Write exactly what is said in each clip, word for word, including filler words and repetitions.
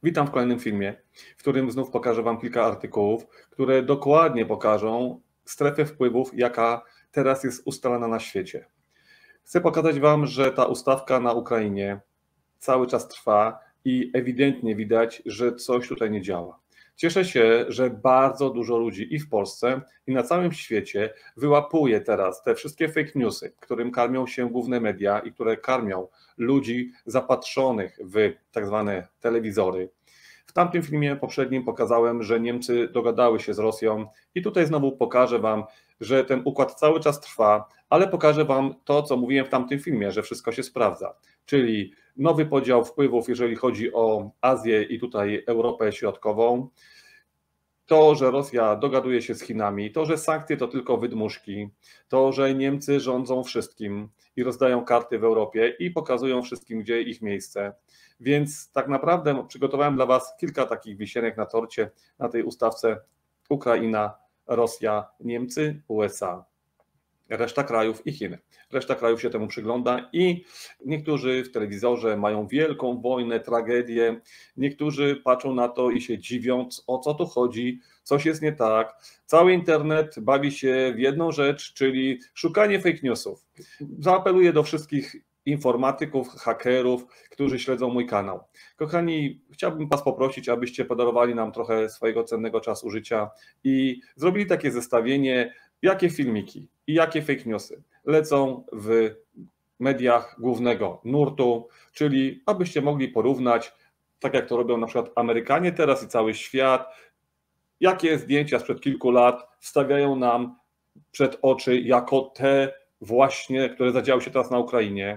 Witam w kolejnym filmie, w którym znów pokażę Wam kilka artykułów, które dokładnie pokażą strefę wpływów, jaka teraz jest ustalana na świecie. Chcę pokazać Wam, że ta ustawka na Ukrainie cały czas trwa i ewidentnie widać, że coś tutaj nie działa. Cieszę się, że bardzo dużo ludzi i w Polsce, i na całym świecie wyłapuje teraz te wszystkie fake newsy, którym karmią się główne media i które karmią ludzi zapatrzonych w tak zwane telewizory. W tamtym filmie poprzednim pokazałem, że Niemcy dogadały się z Rosją i tutaj znowu pokażę Wam, że ten układ cały czas trwa, ale pokażę Wam to, co mówiłem w tamtym filmie, że wszystko się sprawdza, czyli nowy podział wpływów, jeżeli chodzi o Azję i tutaj Europę Środkową, to, że Rosja dogaduje się z Chinami, to, że sankcje to tylko wydmuszki, to, że Niemcy rządzą wszystkim i rozdają karty w Europie i pokazują wszystkim, gdzie ich miejsce. Więc tak naprawdę przygotowałem dla Was kilka takich wisienek na torcie na tej ustawce Ukraina, Rosja, Niemcy, U S A. Reszta krajów i Chiny. Reszta krajów się temu przygląda i niektórzy w telewizorze mają wielką wojnę, tragedię, niektórzy patrzą na to i się dziwią, o co tu chodzi, coś jest nie tak. Cały internet bawi się w jedną rzecz, czyli szukanie fake newsów. Zaapeluję do wszystkich informatyków, hakerów, którzy śledzą mój kanał. Kochani, chciałbym Was poprosić, abyście podarowali nam trochę swojego cennego czasu życia i zrobili takie zestawienie, jakie filmiki i jakie fake newsy lecą w mediach głównego nurtu, czyli abyście mogli porównać, tak jak to robią na przykład Amerykanie teraz i cały świat, jakie zdjęcia sprzed kilku lat wstawiają nam przed oczy jako te właśnie, które zadziały się teraz na Ukrainie,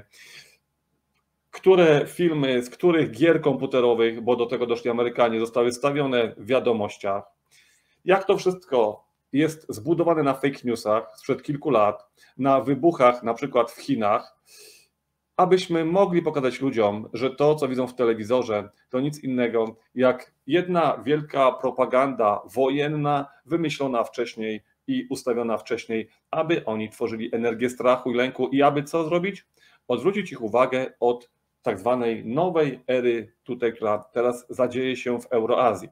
które filmy z których gier komputerowych, bo do tego doszli Amerykanie, zostały stawione w wiadomościach, jak to wszystko jest zbudowane na fake newsach sprzed kilku lat, na wybuchach na przykład w Chinach, abyśmy mogli pokazać ludziom, że to, co widzą w telewizorze, to nic innego jak jedna wielka propaganda wojenna, wymyślona wcześniej i ustawiona wcześniej, aby oni tworzyli energię strachu i lęku i aby co zrobić? Odwrócić ich uwagę od tak zwanej nowej ery tutaj, która teraz zadzieje się w Euroazji.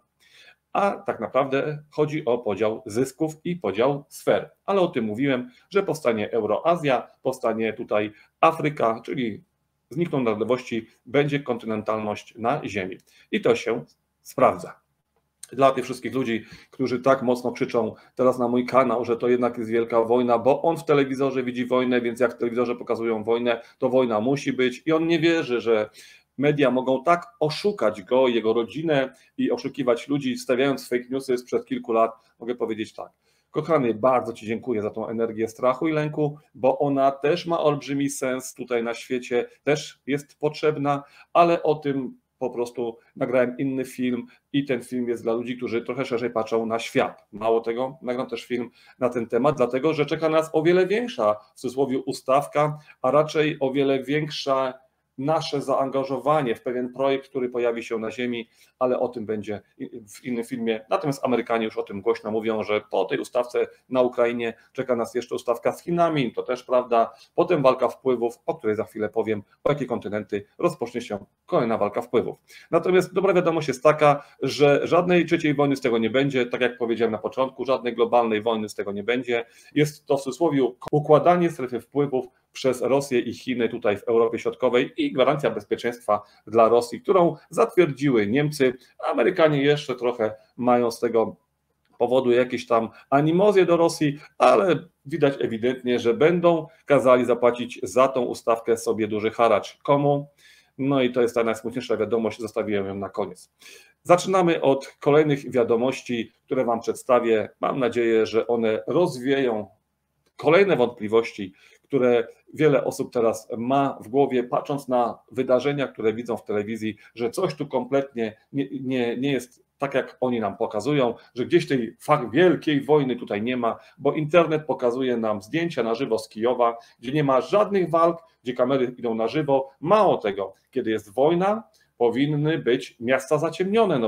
A tak naprawdę chodzi o podział zysków i podział sfer. Ale o tym mówiłem, że powstanie Euroazja, powstanie tutaj Afryka, czyli znikną narodowości, będzie kontynentalność na ziemi. I to się sprawdza. Dla tych wszystkich ludzi, którzy tak mocno krzyczą teraz na mój kanał, że to jednak jest wielka wojna, bo on w telewizorze widzi wojnę, więc jak w telewizorze pokazują wojnę, to wojna musi być i on nie wierzy, że media mogą tak oszukać go, jego rodzinę i oszukiwać ludzi, stawiając fake newsy sprzed kilku lat. Mogę powiedzieć tak. Kochany, bardzo Ci dziękuję za tą energię strachu i lęku, bo ona też ma olbrzymi sens tutaj na świecie, też jest potrzebna, ale o tym po prostu nagrałem inny film i ten film jest dla ludzi, którzy trochę szerzej patrzą na świat. Mało tego, nagram też film na ten temat, dlatego że czeka nas o wiele większa, w cudzysłowie, ustawka, a raczej o wiele większa nasze zaangażowanie w pewien projekt, który pojawi się na ziemi, ale o tym będzie w innym filmie. Natomiast Amerykanie już o tym głośno mówią, że po tej ustawce na Ukrainie czeka nas jeszcze ustawka z Chinami, to też prawda. Potem walka wpływów, o której za chwilę powiem, o jakie kontynenty rozpocznie się kolejna walka wpływów. Natomiast dobra wiadomość jest taka, że żadnej trzeciej wojny z tego nie będzie, tak jak powiedziałem na początku, żadnej globalnej wojny z tego nie będzie. Jest to w cudzysłowie układanie strefy wpływów przez Rosję i Chiny tutaj w Europie Środkowej i gwarancja bezpieczeństwa dla Rosji, którą zatwierdziły Niemcy. Amerykanie jeszcze trochę mają z tego powodu jakieś tam animozje do Rosji, ale widać ewidentnie, że będą kazali zapłacić za tą ustawkę sobie duży haracz. Komu? No i to jest ta najsmutniejsza wiadomość, zostawiłem ją na koniec. Zaczynamy od kolejnych wiadomości, które Wam przedstawię. Mam nadzieję, że one rozwieją kolejne wątpliwości, które wiele osób teraz ma w głowie, patrząc na wydarzenia, które widzą w telewizji, że coś tu kompletnie nie, nie, nie jest tak, jak oni nam pokazują, że gdzieś tej wielkiej wojny tutaj nie ma, bo internet pokazuje nam zdjęcia na żywo z Kijowa, gdzie nie ma żadnych walk, gdzie kamery idą na żywo. Mało tego, kiedy jest wojna, powinny być miasta zaciemnione, no bo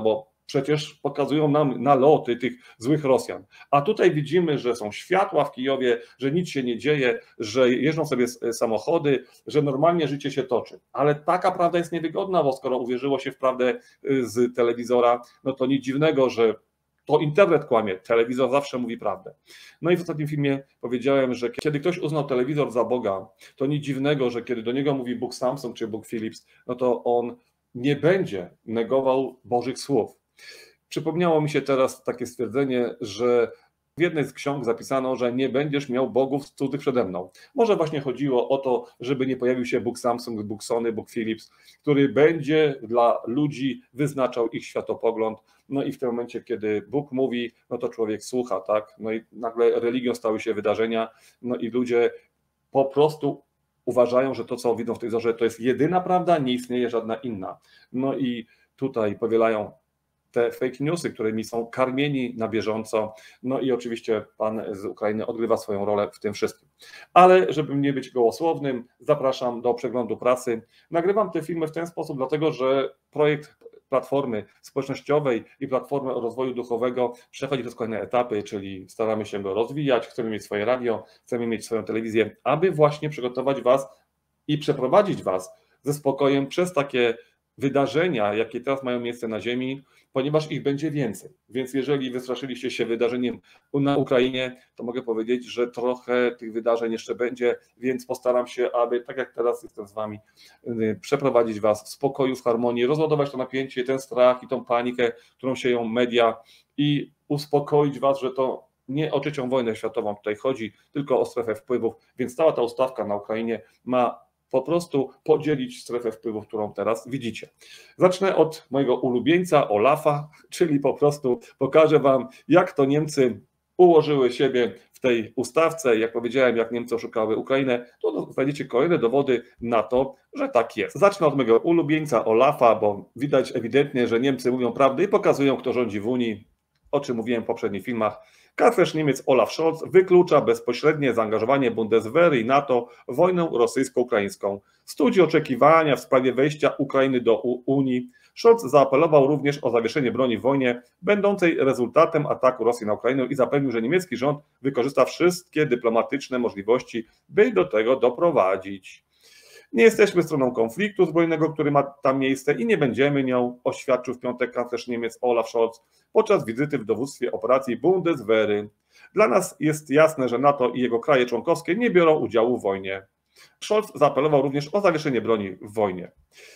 Przecież pokazują nam naloty tych złych Rosjan. A tutaj widzimy, że są światła w Kijowie, że nic się nie dzieje, że jeżdżą sobie samochody, że normalnie życie się toczy. Ale taka prawda jest niewygodna, bo skoro uwierzyło się w prawdę z telewizora, no to nic dziwnego, że to internet kłamie, telewizor zawsze mówi prawdę. No i w ostatnim filmie powiedziałem, że kiedy ktoś uznał telewizor za Boga, to nic dziwnego, że kiedy do niego mówi Bóg Samsung czy Bóg Philips, no to on nie będzie negował Bożych słów. Przypomniało mi się teraz takie stwierdzenie, że w jednej z ksiąg zapisano, że nie będziesz miał bogów cudzych przede mną. Może właśnie chodziło o to, żeby nie pojawił się Bóg Samsung, Bóg Sony, Bóg Philips, który będzie dla ludzi wyznaczał ich światopogląd. No i w tym momencie, kiedy Bóg mówi, no to człowiek słucha, tak? No i nagle religią stały się wydarzenia, no i ludzie po prostu uważają, że to, co widzą w tej zorze, to jest jedyna prawda, nie istnieje żadna inna. No i tutaj powielają te fake newsy, którymi są karmieni na bieżąco. No i oczywiście pan z Ukrainy odgrywa swoją rolę w tym wszystkim. Ale żeby nie być gołosłownym, zapraszam do przeglądu prasy. Nagrywam te filmy w ten sposób, dlatego że projekt Platformy Społecznościowej i Platformy Rozwoju Duchowego przechodzi przez kolejne etapy, czyli staramy się go rozwijać, chcemy mieć swoje radio, chcemy mieć swoją telewizję, aby właśnie przygotować was i przeprowadzić was ze spokojem przez takie wydarzenia, jakie teraz mają miejsce na ziemi, ponieważ ich będzie więcej. Więc jeżeli wystraszyliście się wydarzeniem na Ukrainie, to mogę powiedzieć, że trochę tych wydarzeń jeszcze będzie, więc postaram się, aby tak jak teraz jestem z wami, przeprowadzić was w spokoju, w harmonii, rozładować to napięcie, ten strach i tą panikę, którą sieją media i uspokoić was, że to nie o trzecią wojnę światową tutaj chodzi, tylko o strefę wpływów, więc cała ta ustawka na Ukrainie ma po prostu podzielić strefę wpływów, którą teraz widzicie. Zacznę od mojego ulubieńca Olafa, czyli po prostu pokażę wam, jak to Niemcy ułożyły siebie w tej ustawce. Jak powiedziałem, jak Niemcy oszukały Ukrainę, to znajdziecie kolejne dowody na to, że tak jest. Zacznę od mojego ulubieńca Olafa, bo widać ewidentnie, że Niemcy mówią prawdę i pokazują, kto rządzi w Unii, o czym mówiłem w poprzednich filmach. Kanclerz Niemiec Olaf Scholz wyklucza bezpośrednie zaangażowanie Bundeswehry i NATO w wojnę rosyjsko-ukraińską. Studzi oczekiwania w sprawie wejścia Ukrainy do Unii. Scholz zaapelował również o zawieszenie broni w wojnie, będącej rezultatem ataku Rosji na Ukrainę i zapewnił, że niemiecki rząd wykorzysta wszystkie dyplomatyczne możliwości, by do tego doprowadzić. Nie jesteśmy stroną konfliktu zbrojnego, który ma tam miejsce i nie będziemy nią, oświadczył w piątek kanclerz Niemiec Olaf Scholz podczas wizyty w dowództwie operacji Bundeswehry. Dla nas jest jasne, że NATO i jego kraje członkowskie nie biorą udziału w wojnie. Scholz zaapelował również o zawieszenie broni w wojnie.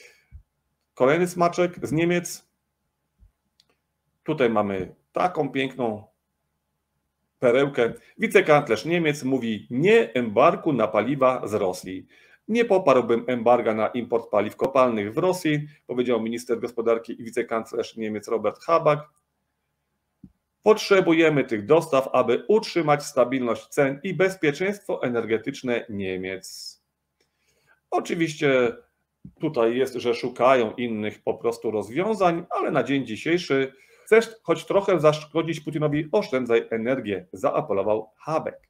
Kolejny smaczek z Niemiec. Tutaj mamy taką piękną perełkę. Wicekanclerz Niemiec mówi nie embargu na paliwa z Rosji. Nie poparłbym embarga na import paliw kopalnych w Rosji, powiedział minister gospodarki i wicekanclerz Niemiec Robert Habeck. Potrzebujemy tych dostaw, aby utrzymać stabilność cen i bezpieczeństwo energetyczne Niemiec. Oczywiście tutaj jest, że szukają innych po prostu rozwiązań, ale na dzień dzisiejszy chcesz choć trochę zaszkodzić Putinowi, oszczędzaj energię, zaapelował Habeck.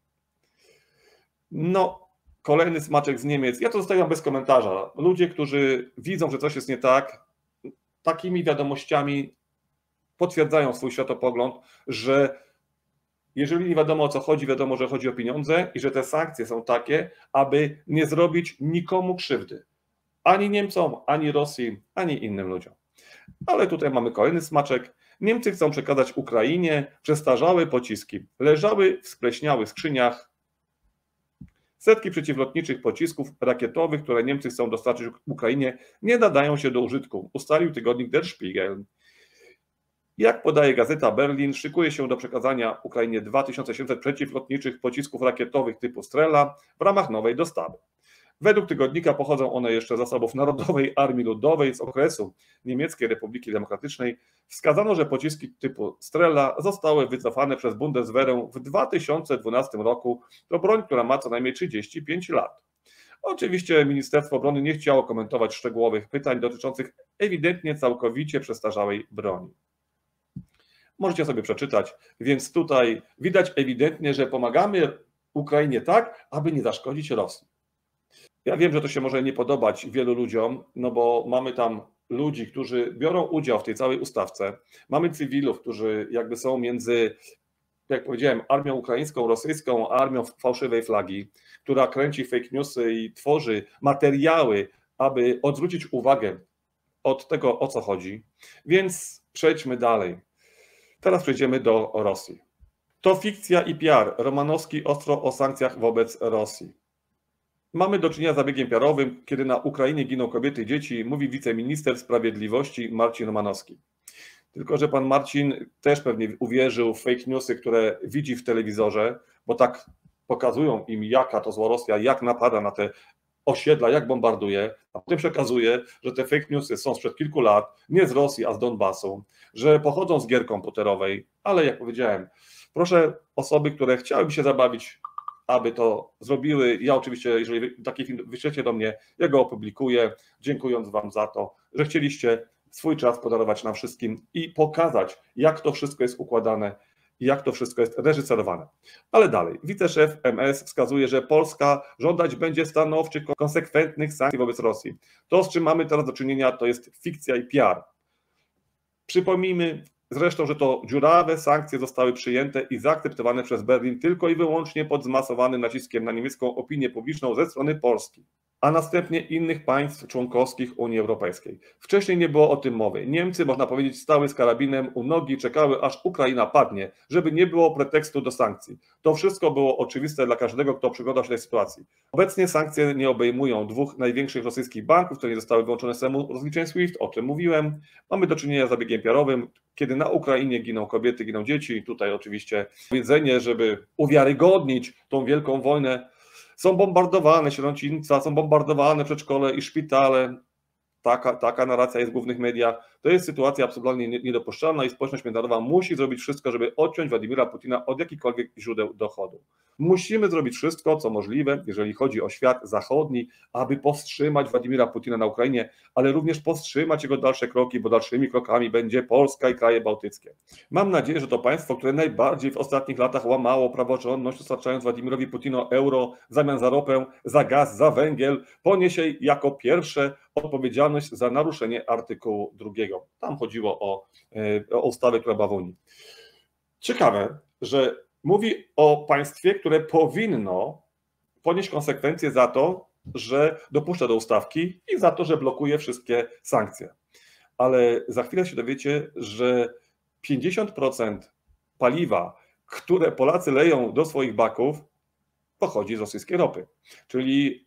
No, kolejny smaczek z Niemiec. Ja to zostawiam bez komentarza. Ludzie, którzy widzą, że coś jest nie tak, takimi wiadomościami potwierdzają swój światopogląd, że jeżeli nie wiadomo o co chodzi, wiadomo, że chodzi o pieniądze i że te sankcje są takie, aby nie zrobić nikomu krzywdy. Ani Niemcom, ani Rosji, ani innym ludziom. Ale tutaj mamy kolejny smaczek. Niemcy chcą przekazać Ukrainie przestarzałe pociski. Leżały w spleśniałych skrzyniach. Setki przeciwlotniczych pocisków rakietowych, które Niemcy chcą dostarczyć Ukrainie, nie nadają się do użytku, ustalił tygodnik Der Spiegel. Jak podaje gazeta Berlin, szykuje się do przekazania Ukrainie dwa tysiące siedemset przeciwlotniczych pocisków rakietowych typu Strela w ramach nowej dostawy. Według tygodnika pochodzą one jeszcze z zasobów Narodowej Armii Ludowej z okresu Niemieckiej Republiki Demokratycznej. Wskazano, że pociski typu Strela zostały wycofane przez Bundeswehrę w dwa tysiące dwunastym roku. To broń, która ma co najmniej trzydzieści pięć lat. Oczywiście Ministerstwo Obrony nie chciało komentować szczegółowych pytań dotyczących ewidentnie całkowicie przestarzałej broni. Możecie sobie przeczytać, więc tutaj widać ewidentnie, że pomagamy Ukrainie tak, aby nie zaszkodzić Rosji. Ja wiem, że to się może nie podobać wielu ludziom, no bo mamy tam ludzi, którzy biorą udział w tej całej ustawce. Mamy cywilów, którzy jakby są między, jak powiedziałem, armią ukraińską, rosyjską, a armią fałszywej flagi, która kręci fake newsy i tworzy materiały, aby odwrócić uwagę od tego, o co chodzi. Więc przejdźmy dalej. Teraz przejdziemy do Rosji. To fikcja i P R. Romanowski ostro o sankcjach wobec Rosji. Mamy do czynienia z zabiegiem P R-owym, kiedy na Ukrainie giną kobiety i dzieci, mówi wiceminister sprawiedliwości Marcin Romanowski. Tylko że pan Marcin też pewnie uwierzył w fake newsy, które widzi w telewizorze, bo tak pokazują im, jaka to zła Rosja, jak napada na te osiedla, jak bombarduje, a potem przekazuje, że te fake newsy są sprzed kilku lat, nie z Rosji, a z Donbasu, że pochodzą z gier komputerowej, ale jak powiedziałem, proszę osoby, które chciałyby się zabawić, aby to zrobiły. Ja oczywiście, jeżeli taki film wyślecie do mnie, ja go opublikuję, dziękując wam za to, że chcieliście swój czas podarować nam wszystkim i pokazać, jak to wszystko jest układane i jak to wszystko jest reżyserowane. Ale dalej, wiceszef M S wskazuje, że Polska żądać będzie stanowczych, konsekwentnych sankcji wobec Rosji. To, z czym mamy teraz do czynienia, to jest fikcja i P R. Przypomnijmy zresztą, że to dziurawe sankcje zostały przyjęte i zaakceptowane przez Berlin tylko i wyłącznie pod zmasowanym naciskiem na niemiecką opinię publiczną ze strony Polski, a następnie innych państw członkowskich Unii Europejskiej. Wcześniej nie było o tym mowy. Niemcy, można powiedzieć, stały z karabinem u nogi i czekały, aż Ukraina padnie, żeby nie było pretekstu do sankcji. To wszystko było oczywiste dla każdego, kto przyglądał się tej sytuacji. Obecnie sankcje nie obejmują dwóch największych rosyjskich banków, które nie zostały wyłączone z systemu rozliczeń SWIFT, o czym mówiłem. Mamy do czynienia z zabiegiem P R-owym, kiedy na Ukrainie giną kobiety, giną dzieci. Tutaj oczywiście powiedzenie, żeby uwiarygodnić tą wielką wojnę, są bombardowane sierocińca, są bombardowane przedszkole i szpitale. Taka, taka narracja jest w głównych mediach. To jest sytuacja absolutnie niedopuszczalna i społeczność międzynarodowa musi zrobić wszystko, żeby odciąć Władimira Putina od jakichkolwiek źródeł dochodu. Musimy zrobić wszystko, co możliwe, jeżeli chodzi o świat zachodni, aby powstrzymać Władimira Putina na Ukrainie, ale również powstrzymać jego dalsze kroki, bo dalszymi krokami będzie Polska i kraje bałtyckie. Mam nadzieję, że to państwo, które najbardziej w ostatnich latach łamało praworządność, dostarczając Władimirowi Putinowi euro w zamian za ropę, za gaz, za węgiel, poniesie jako pierwsze odpowiedzialność za naruszenie artykułu drugiego. Tam chodziło o, o ustawę, która była w Unii. Ciekawe, że mówi o państwie, które powinno ponieść konsekwencje za to, że dopuszcza do ustawki i za to, że blokuje wszystkie sankcje. Ale za chwilę się dowiecie, że pięćdziesiąt procent paliwa, które Polacy leją do swoich baków, pochodzi z rosyjskiej ropy. Czyli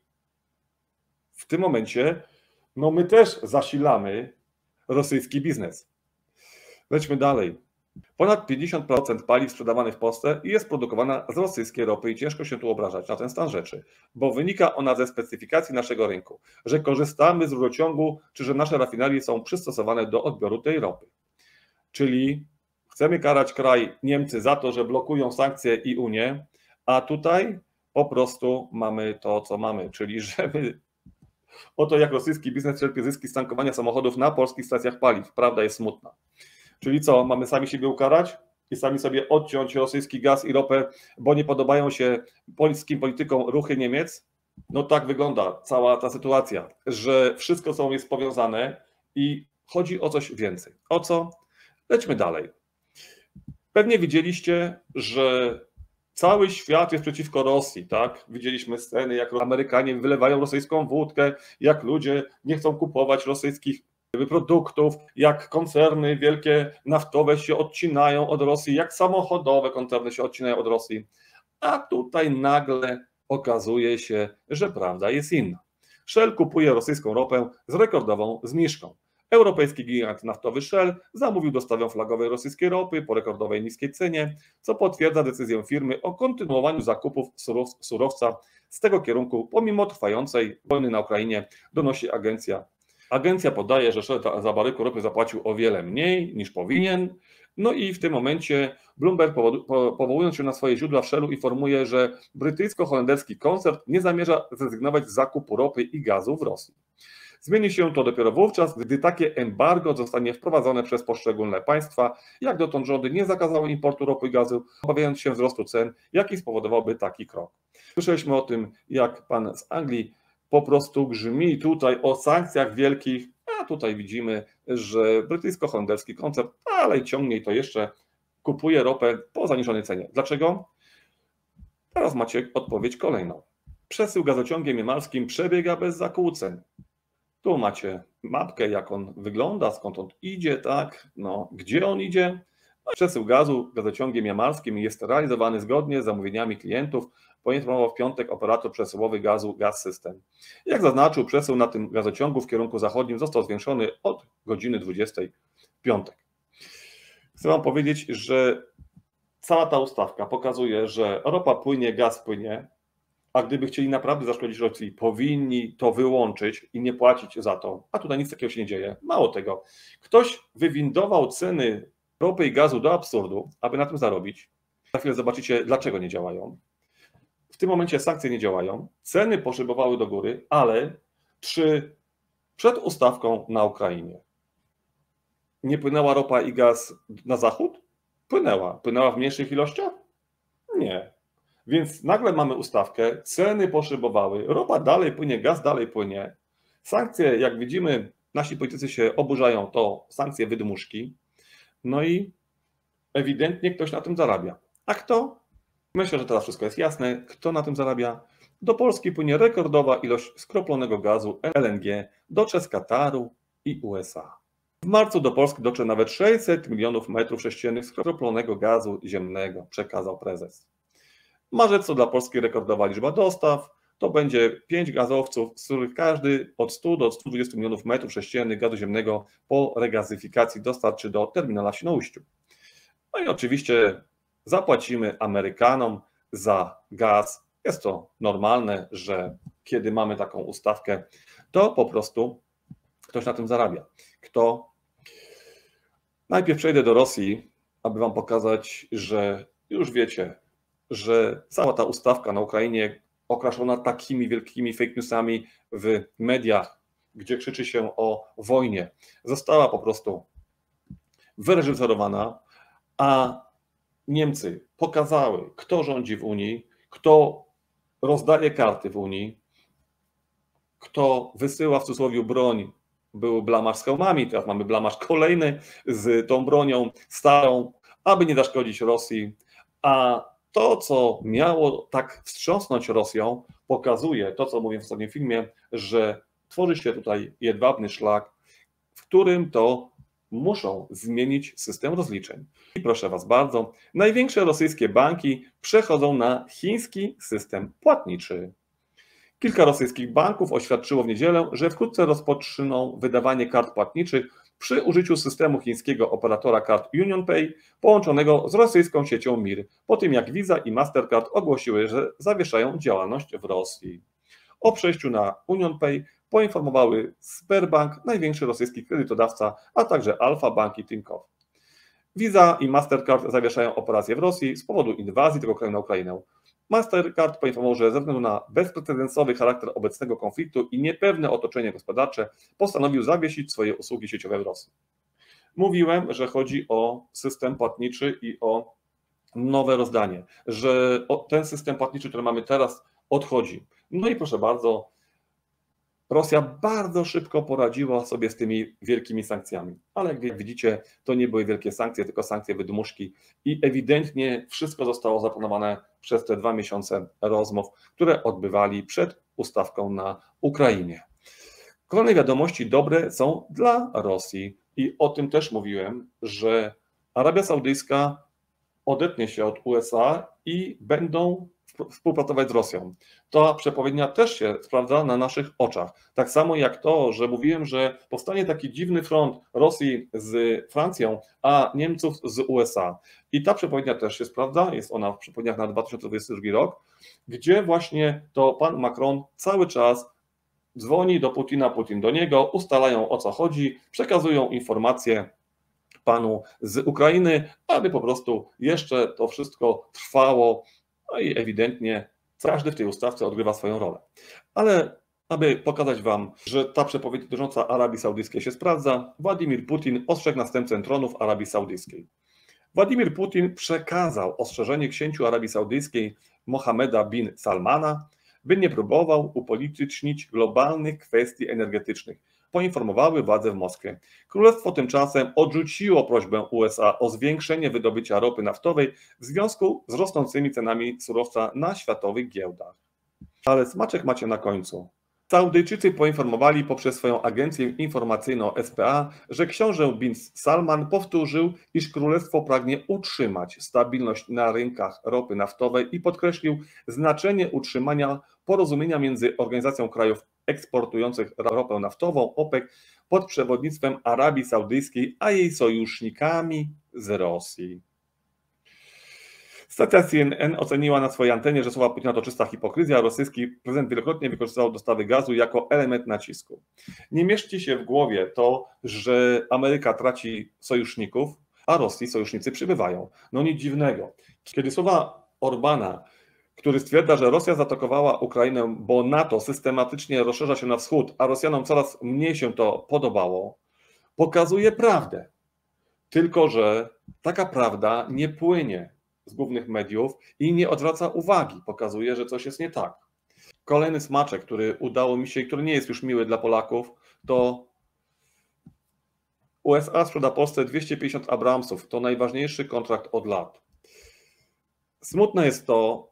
w tym momencie no my też zasilamy rosyjski biznes. Lećmy dalej. Ponad pięćdziesiąt procent paliw sprzedawanych w Polsce jest produkowana z rosyjskiej ropy i ciężko się tu obrażać na ten stan rzeczy, bo wynika ona ze specyfikacji naszego rynku, że korzystamy z rurociągu, czy że nasze rafinerie są przystosowane do odbioru tej ropy. Czyli chcemy karać kraj Niemcy za to, że blokują sankcje i Unię, a tutaj po prostu mamy to, co mamy, czyli żeby oto jak rosyjski biznes czerpie zyski z tankowania samochodów na polskich stacjach paliw. Prawda jest smutna. Czyli co, mamy sami siebie ukarać i sami sobie odciąć rosyjski gaz i ropę, bo nie podobają się polskim politykom ruchy Niemiec? No tak wygląda cała ta sytuacja, że wszystko są jest powiązane i chodzi o coś więcej. O co? Lećmy dalej. Pewnie widzieliście, że cały świat jest przeciwko Rosji, tak? Widzieliśmy sceny, jak Amerykanie wylewają rosyjską wódkę, jak ludzie nie chcą kupować rosyjskich produktów, jak koncerny wielkie naftowe się odcinają od Rosji, jak samochodowe koncerny się odcinają od Rosji. A tutaj nagle okazuje się, że prawda jest inna. Shell kupuje rosyjską ropę z rekordową zniżką. Europejski gigant naftowy Shell zamówił dostawę flagowej rosyjskiej ropy po rekordowej niskiej cenie, co potwierdza decyzję firmy o kontynuowaniu zakupów surowca z tego kierunku pomimo trwającej wojny na Ukrainie, donosi agencja. Agencja podaje, że Shell za baryku ropy zapłacił o wiele mniej niż powinien. No i w tym momencie Bloomberg, powołując się na swoje źródła w Shellu, informuje, że brytyjsko-holenderski koncern nie zamierza zrezygnować z zakupu ropy i gazu w Rosji. Zmieni się to dopiero wówczas, gdy takie embargo zostanie wprowadzone przez poszczególne państwa. Jak dotąd rządy nie zakazały importu ropy i gazu, obawiając się wzrostu cen, jaki spowodowałby taki krok. Słyszeliśmy o tym, jak pan z Anglii po prostu grzmi tutaj o sankcjach wielkich, a tutaj widzimy, że brytyjsko-holenderski koncern dalej ciągnie i to jeszcze kupuje ropę po zaniżonej cenie. Dlaczego? Teraz macie odpowiedź kolejną. Przesył gazociągiem jamalskim przebiega bez zakłóceń. Tu macie mapkę, jak on wygląda, skąd on idzie, tak, no, gdzie on idzie. No, przesył gazu gazociągiem jamalskim jest realizowany zgodnie z zamówieniami klientów, poinformował w piątek operator przesyłowy gazu Gas System. Jak zaznaczył, przesył na tym gazociągu w kierunku zachodnim został zwiększony od godziny dwudziestej w piątek. Chcę Wam powiedzieć, że cała ta ustawka pokazuje, że ropa płynie, gaz płynie, a gdyby chcieli naprawdę zaszkodzić Rosji, powinni to wyłączyć i nie płacić za to. A tutaj nic takiego się nie dzieje. Mało tego, ktoś wywindował ceny ropy i gazu do absurdu, aby na tym zarobić. Za chwilę zobaczycie, dlaczego nie działają. W tym momencie sankcje nie działają, ceny poszybowały do góry, ale czy przed ustawką na Ukrainie nie płynęła ropa i gaz na zachód? Płynęła. Płynęła w mniejszych ilościach? Nie. Więc nagle mamy ustawkę, ceny poszybowały, ropa dalej płynie, gaz dalej płynie. Sankcje, jak widzimy, nasi politycy się oburzają, to sankcje wydmuszki. No i ewidentnie ktoś na tym zarabia. A kto? Myślę, że teraz wszystko jest jasne. Kto na tym zarabia? Do Polski płynie rekordowa ilość skroplonego gazu L N G do z Kataru i U S A. W marcu do Polski dotrze nawet sześćset milionów metrów sześciennych skroplonego gazu ziemnego, przekazał prezes. Marzec to dla Polski rekordowa liczba dostaw. To będzie pięć gazowców, z których każdy od stu do stu dwudziestu milionów metrów sześciennych gazu ziemnego po regazyfikacji dostarczy do terminala w Świnoujściu. No i oczywiście zapłacimy Amerykanom za gaz. Jest to normalne, że kiedy mamy taką ustawkę, to po prostu ktoś na tym zarabia. Kto? Najpierw przejdę do Rosji, aby Wam pokazać, że już wiecie, że cała ta ustawka na Ukrainie okraszona takimi wielkimi fake newsami w mediach, gdzie krzyczy się o wojnie, została po prostu wyreżyserowana, a Niemcy pokazały, kto rządzi w Unii, kto rozdaje karty w Unii, kto wysyła w cudzysłowie broń. Był blamaż z hełmami, teraz mamy blamaż kolejny z tą bronią starą, aby nie zaszkodzić Rosji, a to, co miało tak wstrząsnąć Rosją, pokazuje to, co mówię w ostatnim filmie, że tworzy się tutaj jedwabny szlak, w którym to muszą zmienić system rozliczeń. I proszę Was bardzo, największe rosyjskie banki przechodzą na chiński system płatniczy. Kilka rosyjskich banków oświadczyło w niedzielę, że wkrótce rozpoczną wydawanie kart płatniczych przy użyciu systemu chińskiego operatora kart UnionPay połączonego z rosyjską siecią M I R, po tym jak Visa i Mastercard ogłosiły, że zawieszają działalność w Rosji. O przejściu na UnionPay poinformowały Sberbank, największy rosyjski kredytodawca, a także Alfa Bank i Tinkoff. Visa i Mastercard zawieszają operacje w Rosji z powodu inwazji tego kraju na Ukrainę. Mastercard poinformował, że ze względu na bezprecedensowy charakter obecnego konfliktu i niepewne otoczenie gospodarcze postanowił zawiesić swoje usługi sieciowe w Rosji. Mówiłem, że chodzi o system płatniczy i o nowe rozdanie, że ten system płatniczy, który mamy teraz, odchodzi. No i proszę bardzo, Rosja bardzo szybko poradziła sobie z tymi wielkimi sankcjami, ale jak widzicie, to nie były wielkie sankcje, tylko sankcje wydmuszki i ewidentnie wszystko zostało zaplanowane przez te dwa miesiące rozmów, które odbywali przed ustawką na Ukrainie. Kolejne wiadomości dobre są dla Rosji i o tym też mówiłem, że Arabia Saudyjska odetnie się od U S A i będą współpracować z Rosją. Ta przepowiednia też się sprawdza na naszych oczach. Tak samo jak to, że mówiłem, że powstanie taki dziwny front Rosji z Francją, a Niemców z U S A. I ta przepowiednia też się sprawdza, jest ona w przepowiedniach na dwa tysiące dwudziesty drugi rok, gdzie właśnie to pan Macron cały czas dzwoni do Putina, Putin do niego, ustalają o co chodzi, przekazują informacje panu z Ukrainy, aby po prostu jeszcze to wszystko trwało. No i ewidentnie każdy w tej ustawce odgrywa swoją rolę. Ale aby pokazać Wam, że ta przepowiedź dotycząca Arabii Saudyjskiej się sprawdza, Władimir Putin ostrzegł następcę tronu w Arabii Saudyjskiej. Władimir Putin przekazał ostrzeżenie księciu Arabii Saudyjskiej Mohammeda bin Salmana, by nie próbował upolitycznić globalnych kwestii energetycznych. poinformowały władze w Moskwie. Królestwo tymczasem odrzuciło prośbę U S A o zwiększenie wydobycia ropy naftowej w związku z rosnącymi cenami surowca na światowych giełdach. Ale smaczek macie na końcu. Saudyjczycy poinformowali poprzez swoją agencję informacyjną S P A, że książę bin Salman powtórzył, iż królestwo pragnie utrzymać stabilność na rynkach ropy naftowej i podkreślił znaczenie utrzymania porozumienia między Organizacją Krajów Eksportujących Ropę Naftową OPEC pod przewodnictwem Arabii Saudyjskiej, a jej sojusznikami z Rosji. Stacja C N N oceniła na swojej antenie, że słowa Putina to czysta hipokryzja, a rosyjski prezydent wielokrotnie wykorzystał dostawy gazu jako element nacisku. Nie mieści się w głowie to, że Ameryka traci sojuszników, a Rosji sojusznicy przybywają. No nic dziwnego. Kiedy słowa Orbana, który stwierdza, że Rosja zaatakowała Ukrainę, bo NATO systematycznie rozszerza się na wschód, a Rosjanom coraz mniej się to podobało, pokazuje prawdę. Tylko że taka prawda nie płynie z głównych mediów i nie odwraca uwagi, pokazuje, że coś jest nie tak. Kolejny smaczek, który udało mi się i który nie jest już miły dla Polaków, to U S A sprzeda Polsce dwieście pięćdziesiąt Abramsów. To najważniejszy kontrakt od lat. Smutne jest to,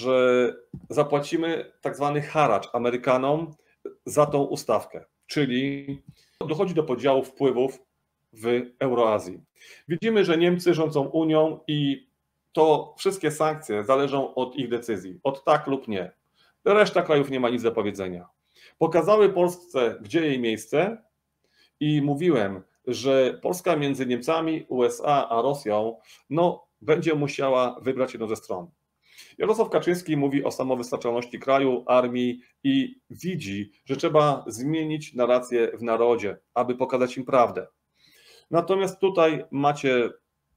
że zapłacimy tak zwany haracz Amerykanom za tą ustawkę, czyli dochodzi do podziału wpływów w Euroazji. Widzimy, że Niemcy rządzą Unią i to wszystkie sankcje zależą od ich decyzji, od tak lub nie. Reszta krajów nie ma nic do powiedzenia. Pokazały Polsce, gdzie jej miejsce i mówiłem, że Polska między Niemcami, U S A a Rosją no, będzie musiała wybrać jedną ze stron. Jarosław Kaczyński mówi o samowystarczalności kraju, armii i widzi, że trzeba zmienić narrację w narodzie, aby pokazać im prawdę. Natomiast tutaj macie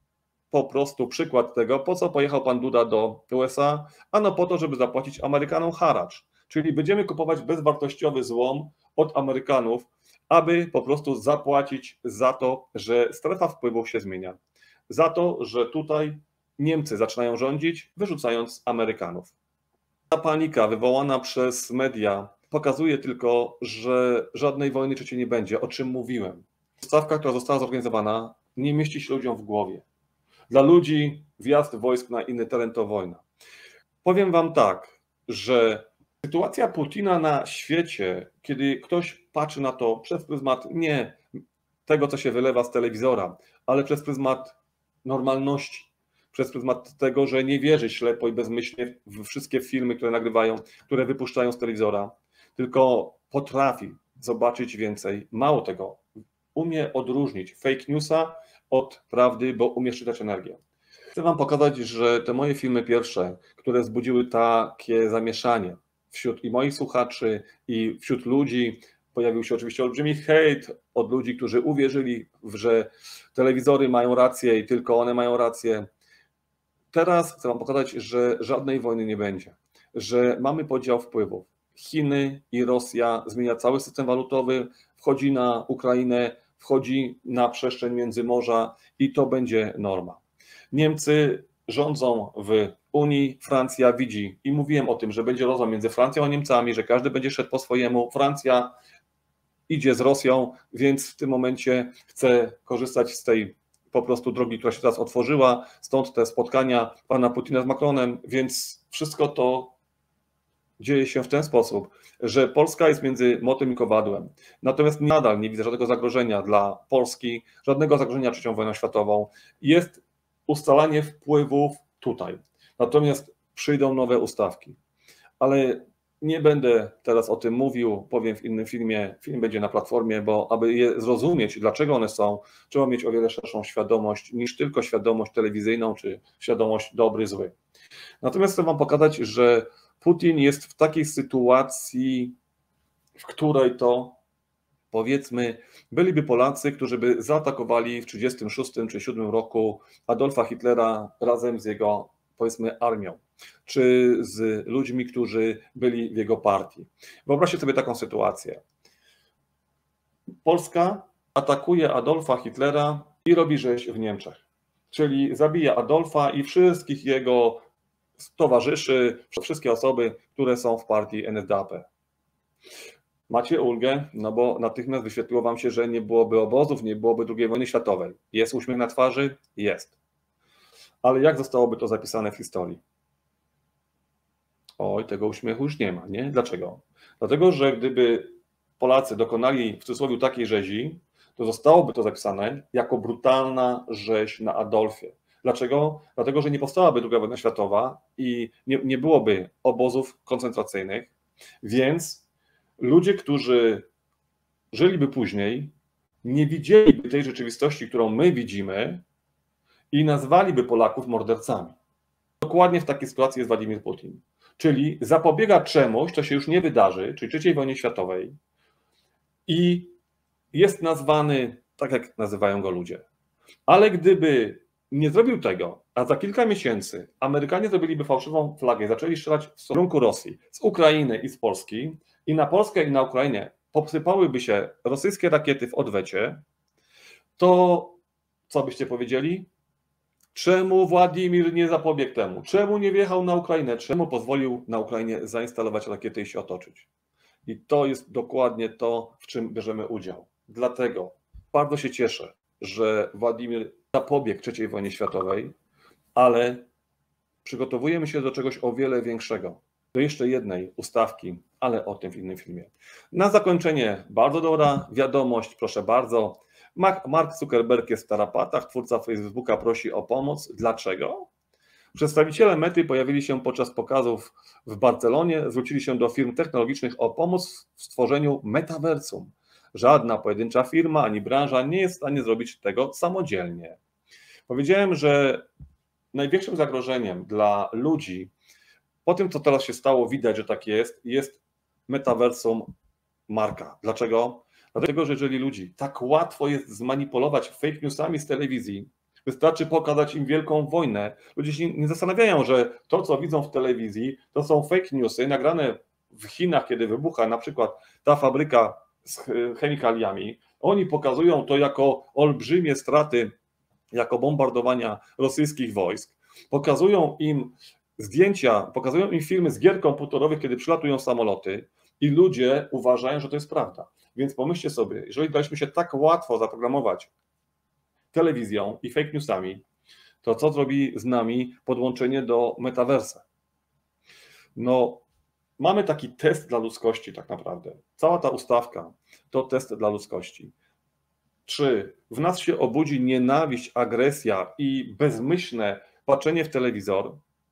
po prostu przykład tego, po co pojechał pan Duda do U S A, ano po to, żeby zapłacić Amerykanom haracz. Czyli będziemy kupować bezwartościowy złom od Amerykanów, aby po prostu zapłacić za to, że strefa wpływów się zmienia. Za to, że tutaj Niemcy zaczynają rządzić, wyrzucając Amerykanów. Ta panika wywołana przez media pokazuje tylko, że żadnej wojny trzeciej nie będzie, o czym mówiłem. Stawka, która została zorganizowana, nie mieści się ludziom w głowie. Dla ludzi wjazd wojsk na inny teren to wojna. Powiem wam tak, że sytuacja Putina na świecie, kiedy ktoś patrzy na to przez pryzmat nie tego, co się wylewa z telewizora, ale przez pryzmat normalności, przez pryzmat tego, że nie wierzy ślepo i bezmyślnie w wszystkie filmy, które nagrywają, które wypuszczają z telewizora, tylko potrafi zobaczyć więcej. Mało tego, umie odróżnić fake newsa od prawdy, bo umie czytać energię. Chcę wam pokazać, że te moje filmy pierwsze, które wzbudziły takie zamieszanie wśród i moich słuchaczy, i wśród ludzi, pojawił się oczywiście olbrzymi hejt od ludzi, którzy uwierzyli, że telewizory mają rację i tylko one mają rację. Teraz chcę wam pokazać, że żadnej wojny nie będzie, że mamy podział wpływów. Chiny i Rosja zmienia cały system walutowy, wchodzi na Ukrainę, wchodzi na przestrzeń Międzymorza i to będzie norma. Niemcy rządzą w Unii, Francja widzi i mówiłem o tym, że będzie rozłam między Francją a Niemcami, że każdy będzie szedł po swojemu. Francja idzie z Rosją, więc w tym momencie chce korzystać z tej po prostu drogi, która się teraz otworzyła, stąd te spotkania pana Putina z Macronem, więc wszystko to dzieje się w ten sposób, że Polska jest między młotem i kowadłem. Natomiast nadal nie widzę żadnego zagrożenia dla Polski, żadnego zagrożenia trzecią wojną światową. Jest ustalanie wpływów tutaj. Natomiast przyjdą nowe ustawki. Ale nie będę teraz o tym mówił, powiem w innym filmie. Film będzie na platformie, bo aby je zrozumieć, dlaczego one są, trzeba mieć o wiele szerszą świadomość niż tylko świadomość telewizyjną czy świadomość dobry, zły. Natomiast chcę wam pokazać, że Putin jest w takiej sytuacji, w której to, powiedzmy, byliby Polacy, którzy by zaatakowali w trzydziestym szóstym czy siódmym roku Adolfa Hitlera razem z jego, powiedzmy, armią, czy z ludźmi, którzy byli w jego partii. Wyobraźcie sobie taką sytuację. Polska atakuje Adolfa Hitlera i robi rzeź w Niemczech, czyli zabija Adolfa i wszystkich jego towarzyszy, wszystkie osoby, które są w partii N S D A P. Macie ulgę, no bo natychmiast wyświetliło wam się, że nie byłoby obozów, nie byłoby drugiej wojny światowej. Jest uśmiech na twarzy? Jest. Ale jak zostałoby to zapisane w historii? Oj, tego uśmiechu już nie ma, nie? Dlaczego? Dlatego, że gdyby Polacy dokonali w cudzysłowie takiej rzezi, to zostałoby to zapisane jako brutalna rzeź na Adolfie. Dlaczego? Dlatego, że nie powstałaby druga wojna światowa i nie, nie byłoby obozów koncentracyjnych, więc ludzie, którzy żyliby później, nie widzieliby tej rzeczywistości, którą my widzimy i nazwaliby Polaków mordercami. Dokładnie w takiej sytuacji jest Władimir Putin. Czyli zapobiega czemuś, co się już nie wydarzy, czyli trzeciej wojnie światowej i jest nazwany tak, jak nazywają go ludzie. Ale gdyby nie zrobił tego, a za kilka miesięcy Amerykanie zrobiliby fałszywą flagę i zaczęli strzelać w kierunku Rosji, z Ukrainy i z Polski i na Polskę i na Ukrainę posypałyby się rosyjskie rakiety w odwecie, to co byście powiedzieli? Czemu Władimir nie zapobiegł temu? Czemu nie wjechał na Ukrainę? Czemu pozwolił na Ukrainie zainstalować rakiety i się otoczyć? I to jest dokładnie to, w czym bierzemy udział. Dlatego bardzo się cieszę, że Władimir zapobiegł trzeciej wojnie światowej, ale przygotowujemy się do czegoś o wiele większego. Do jeszcze jednej ustawki, ale o tym w innym filmie. Na zakończenie bardzo dobra wiadomość, proszę bardzo. Mark Zuckerberg jest w tarapatach, twórca Facebooka prosi o pomoc. Dlaczego? Przedstawiciele Mety pojawili się podczas pokazów w Barcelonie, zwrócili się do firm technologicznych o pomoc w stworzeniu metaversum. Żadna pojedyncza firma ani branża nie jest w stanie zrobić tego samodzielnie. Powiedziałem, że największym zagrożeniem dla ludzi, po tym co teraz się stało, widać, że tak jest, jest metaversum Marka. Dlaczego? Dlatego, że jeżeli ludzi tak łatwo jest zmanipulować fake newsami z telewizji, wystarczy pokazać im wielką wojnę. Ludzie się nie zastanawiają, że to, co widzą w telewizji, to są fake newsy nagrane w Chinach, kiedy wybucha na przykład ta fabryka z chemikaliami. Oni pokazują to jako olbrzymie straty, jako bombardowania rosyjskich wojsk. Pokazują im zdjęcia, pokazują im filmy z gier komputerowych, kiedy przylatują samoloty i ludzie uważają, że to jest prawda. Więc pomyślcie sobie, jeżeli daliśmy się tak łatwo zaprogramować telewizją i fake newsami, to co zrobi z nami podłączenie do metaversa? No, mamy taki test dla ludzkości tak naprawdę. Cała ta ustawka to test dla ludzkości. Czy w nas się obudzi nienawiść, agresja i bezmyślne patrzenie w telewizor,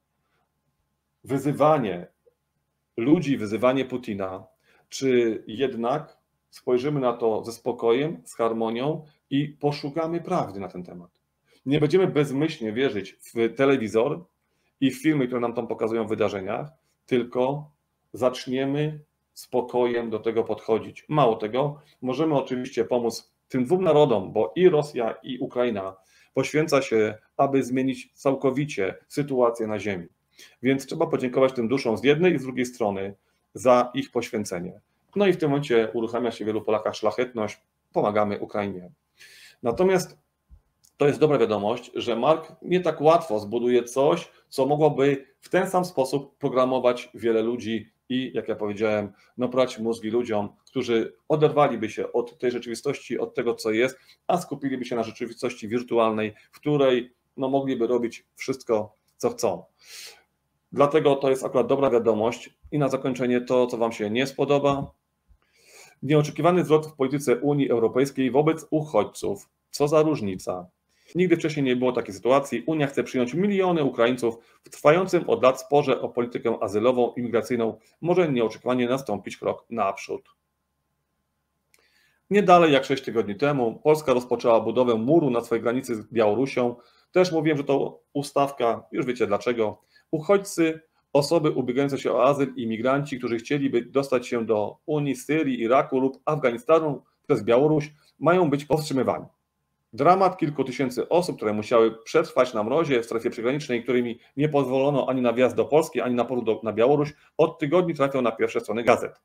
wyzywanie ludzi, wyzywanie Putina, czy jednak spojrzymy na to ze spokojem, z harmonią i poszukamy prawdy na ten temat. Nie będziemy bezmyślnie wierzyć w telewizor i w filmy, które nam tam pokazują w wydarzeniach, tylko zaczniemy spokojem do tego podchodzić. Mało tego, możemy oczywiście pomóc tym dwóm narodom, bo i Rosja, i Ukraina poświęca się, aby zmienić całkowicie sytuację na ziemi. Więc trzeba podziękować tym duszom z jednej i z drugiej strony za ich poświęcenie. No i w tym momencie uruchamia się w wielu Polakach szlachetność, pomagamy Ukrainie. Natomiast to jest dobra wiadomość, że Mark nie tak łatwo zbuduje coś, co mogłoby w ten sam sposób programować wiele ludzi i, jak ja powiedziałem, no prać mózgi ludziom, którzy oderwaliby się od tej rzeczywistości, od tego, co jest, a skupiliby się na rzeczywistości wirtualnej, w której no, mogliby robić wszystko, co chcą. Dlatego to jest akurat dobra wiadomość. I na zakończenie to, co Wam się nie spodoba. Nieoczekiwany zwrot w polityce Unii Europejskiej wobec uchodźców. Co za różnica. Nigdy wcześniej nie było takiej sytuacji. Unia chce przyjąć miliony Ukraińców. W trwającym od lat sporze o politykę azylową i migracyjną może nieoczekiwanie nastąpić krok naprzód. Nie dalej jak sześć tygodni temu Polska rozpoczęła budowę muru na swojej granicy z Białorusią. Też mówiłem, że to ustawka, już wiecie dlaczego. Uchodźcy, osoby ubiegające się o azyl, imigranci, którzy chcieliby dostać się do Unii, Syrii, Iraku lub Afganistanu przez Białoruś, mają być powstrzymywani. Dramat kilku tysięcy osób, które musiały przetrwać na mrozie w strefie przygranicznej, którymi nie pozwolono ani na wjazd do Polski, ani na powrót na Białoruś, od tygodni trafią na pierwsze strony gazet.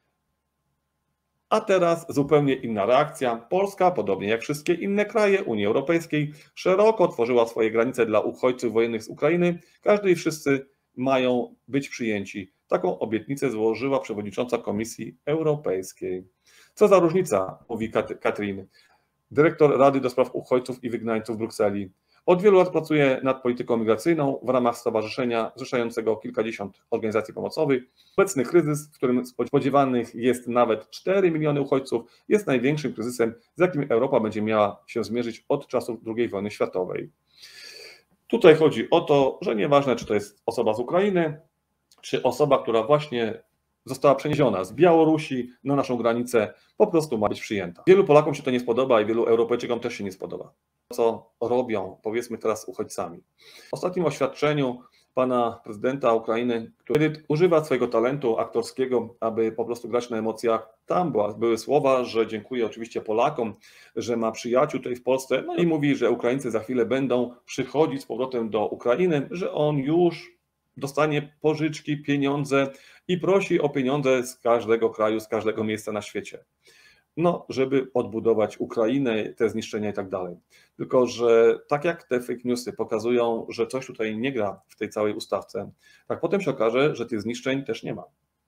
A teraz zupełnie inna reakcja. Polska, podobnie jak wszystkie inne kraje Unii Europejskiej, szeroko otworzyła swoje granice dla uchodźców wojennych z Ukrainy. Każdy i wszyscy mają być przyjęci Taką obietnicę złożyła przewodnicząca Komisji Europejskiej. Co za różnica, mówi Katrin, dyrektor Rady do Spraw Uchodźców i Wygnańców w Brukseli. Od wielu lat pracuje nad polityką migracyjną w ramach stowarzyszenia zrzeszającego kilkadziesiąt organizacji pomocowych. Obecny kryzys, w którym spodziewanych jest nawet cztery miliony uchodźców, jest największym kryzysem, z jakim Europa będzie miała się zmierzyć od czasów drugiej wojny światowej. Tutaj chodzi o to, że nieważne, czy to jest osoba z Ukrainy, czy osoba, która właśnie została przeniesiona z Białorusi na naszą granicę, po prostu ma być przyjęta. Wielu Polakom się to nie spodoba i wielu Europejczykom też się nie spodoba. Co robią, powiedzmy teraz, uchodźcami. W ostatnim oświadczeniu pana prezydenta Ukrainy, który używa swojego talentu aktorskiego, aby po prostu grać na emocjach, tam była, były słowa, że dziękuję oczywiście Polakom, że ma przyjaciół tutaj w Polsce, no i mówi, że Ukraińcy za chwilę będą przychodzić z powrotem do Ukrainy, że on już dostanie pożyczki, pieniądze i prosi o pieniądze z każdego kraju, z każdego miejsca na świecie. No, żeby odbudować Ukrainę, te zniszczenia i tak dalej. Tylko że tak jak te fake newsy pokazują, że coś tutaj nie gra w tej całej ustawce, tak potem się okaże, że tych zniszczeń też nie ma.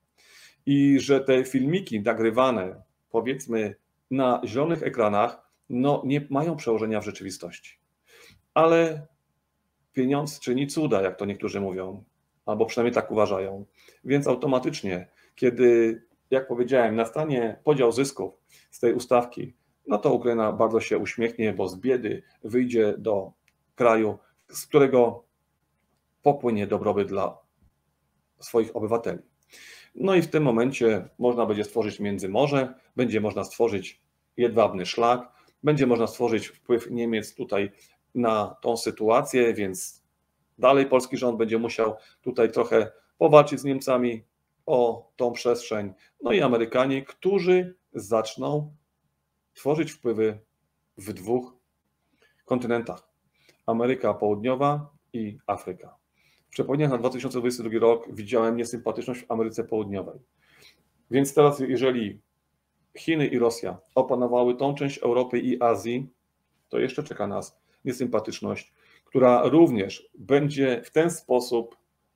I że te filmiki nagrywane, powiedzmy, na zielonych ekranach, no nie mają przełożenia w rzeczywistości. Ale pieniądz czyni cuda, jak to niektórzy mówią, albo przynajmniej tak uważają. Więc automatycznie, kiedy, jak powiedziałem, nastanie podział zysków z tej ustawki, no to Ukraina bardzo się uśmiechnie, bo z biedy wyjdzie do kraju, z którego popłynie dobrobyt dla swoich obywateli. No i w tym momencie można będzie stworzyć Międzymorze, będzie można stworzyć jedwabny szlak, będzie można stworzyć wpływ Niemiec tutaj na tą sytuację, więc dalej polski rząd będzie musiał tutaj trochę powalczyć z Niemcami o tą przestrzeń. No i Amerykanie, którzy zaczną tworzyć wpływy w dwóch kontynentach. Ameryka Południowa i Afryka. W przepojeniach na dwa tysiące dwudziesty drugi rok widziałem niesympatyczność w Ameryce Południowej. Więc teraz, jeżeli Chiny i Rosja opanowały tą część Europy i Azji, to jeszcze czeka nas niesympatyczność, która również będzie w ten sposób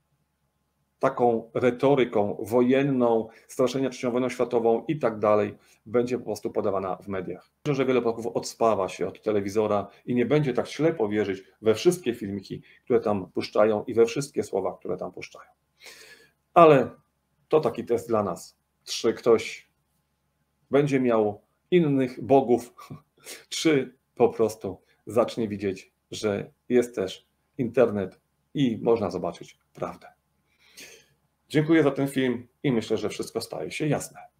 taką retoryką wojenną, straszenia trzecią wojną światową i tak dalej, będzie po prostu podawana w mediach. Myślę, że wiele Polaków odspawa się od telewizora i nie będzie tak ślepo wierzyć we wszystkie filmiki, które tam puszczają i we wszystkie słowa, które tam puszczają. Ale to taki test dla nas. Czy ktoś będzie miał innych bogów, czy po prostu zacznie widzieć, że jest też internet i można zobaczyć prawdę. Dziękuję za ten film i myślę, że wszystko staje się jasne.